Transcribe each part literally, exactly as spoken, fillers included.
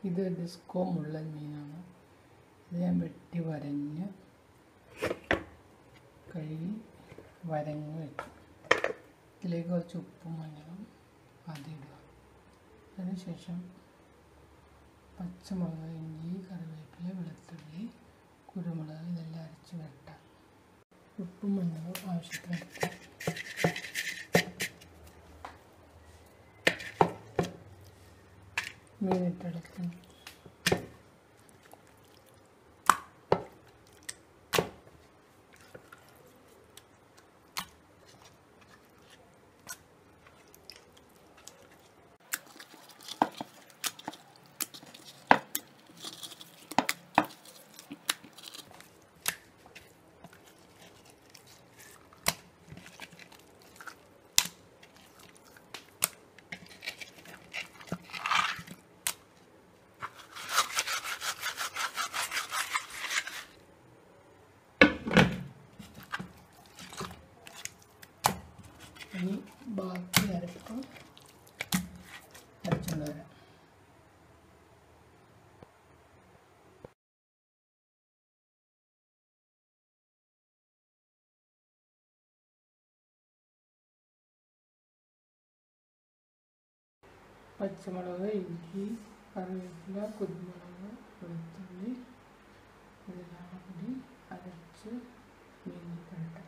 ഇത് ഡിസ്കോ മുള്ളൻ മീനാണ്. ഇത് ഞാൻ വെട്ടി വരഞ്ഞ് കഴുകി വരഞ്ഞ് വെച്ചു. ഇതിലേക്ക് കുറച്ച് ഉപ്പും മഞ്ഞളും ആദ്യം ഇടുക. അതിനുശേഷം പച്ചമുളക്, ഇഞ്ചി, കറിവേപ്പില, വെളുത്തുള്ളി, കുരുമുളക് ഇതെല്ലാം അരച്ച് വരട്ടാം. ഉപ്പും മഞ്ഞളും ആവശ്യത്തിന് ഇട്ട് മീനിട്ടെടുക്കും. ഇനി ബാക്കി അരപ്പ് അരച്ചുകൊണ്ട് വരാം. പച്ചമുളക്, ഇഞ്ചി, കറിവേപ്പില, കുരുമുളക്, വെളുത്തുള്ളി ഇതെല്ലാം കൂടി അരച്ച് മീനിൽ പുരട്ടാം.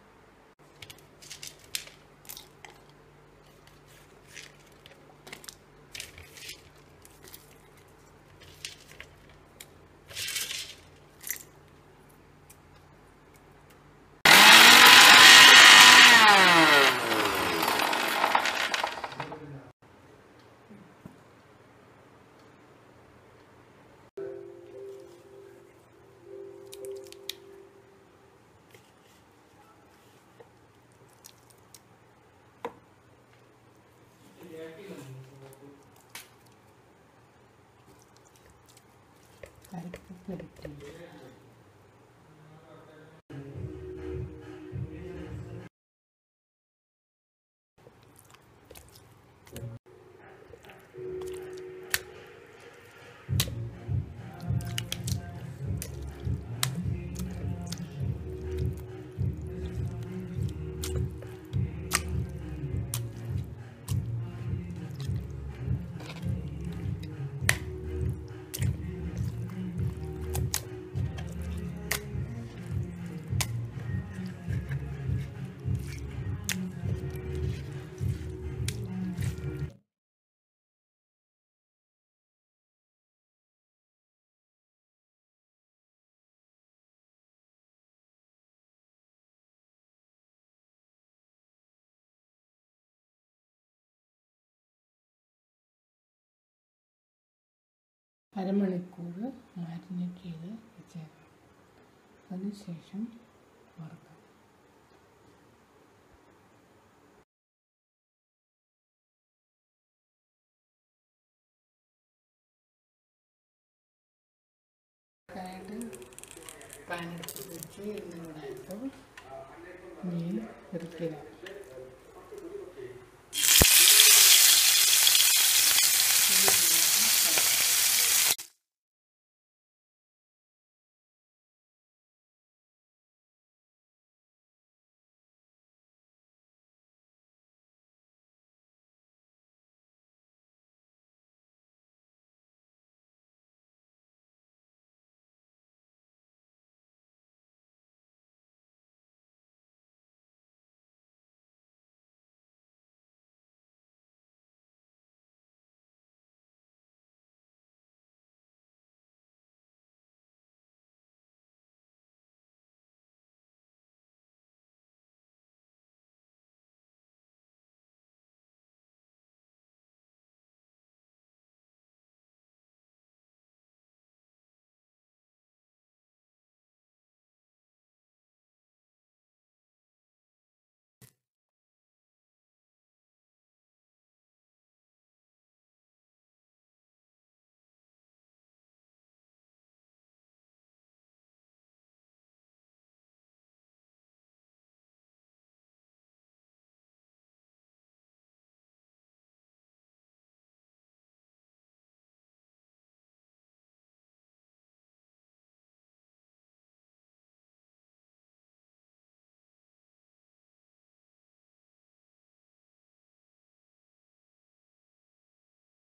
അരപ്പ് പുരട്ടി അരമണിക്കൂർ മാരിനേറ്റ് ചെയ്ത് വെച്ചേക്കാം. അതിനുശേഷം വറുക്കാം. കൈഡ് പാൻ എടുത്ത് വെച്ച് ഇതിനോടായപ്പോൾ മീൻ ഇറക്കിയിടാം.